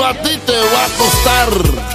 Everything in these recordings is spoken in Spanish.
a ti te va a costar.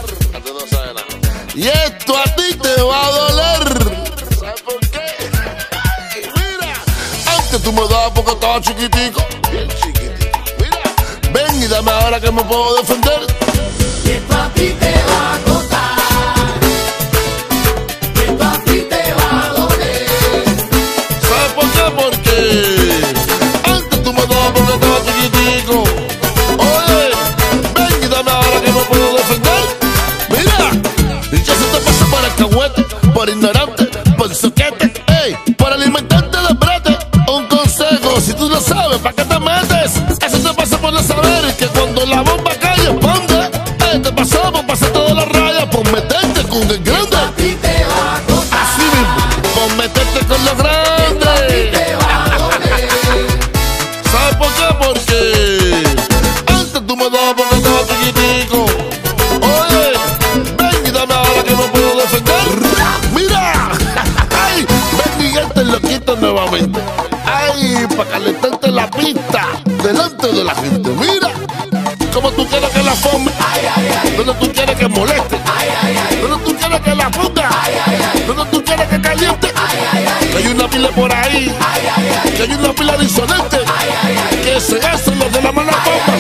Y esto a ti te va a doler. ¿Sabes por qué? Mira, antes tú me dabas porque estaba chiquitico. Bien chiquitico. Mira, ven y dame ahora que me puedo defender. Y esto a ti te va a costar. Y esto a ti te va a doler. ¿Sabes por qué? Porque antes tú me dabas porque estaba chiquitico. Oye, ven y dame ahora que me puedo defender. Mira, y ya se te pasa por alcahuete, por ignorante, por soquete, ey, por alimentarte de brete. Un consejo, si tú lo sabes, ¿para qué te metes? Eso te pasa por no saber que cuando la bomba cae, ponte. Te pasó por pasarte de la raya, por meterte con el grande. A ti te va a costar. Así mismo, por meterte con los grandes. A ti te va a doler. ¿Sabes por qué? Porque antes tú me dabas porque estaba chiquitico. Oye, ven y dame ahora que me puedo defender. Mira, ay, ven y este loquito nuevamente. Ay, para calentarte la pista delante de la gente. Mira, como tú quieres que la forme, donde tú quieres que moleste, donde tú quieres que la funda, donde tú quieres que caliente. Que hay una pila por ahí, que hay una pila disonante, que se hacen los de la mala fama.